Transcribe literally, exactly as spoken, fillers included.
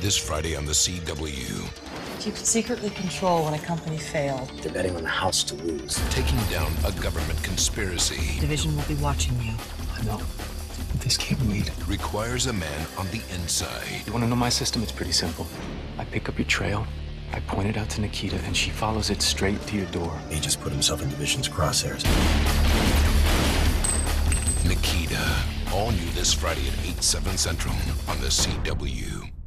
This Friday on the C W. You could secretly control when a company failed. They're betting on the house to lose. Taking down a government conspiracy. Division will be watching you. I know. This can't wait. Requires a man on the inside. You want to know my system? It's pretty simple. I pick up your trail, I point it out to Nikita, and she follows it straight to your door. He just put himself in Division's crosshairs. Nikita. All new this Friday at eight, seven Central on the C W.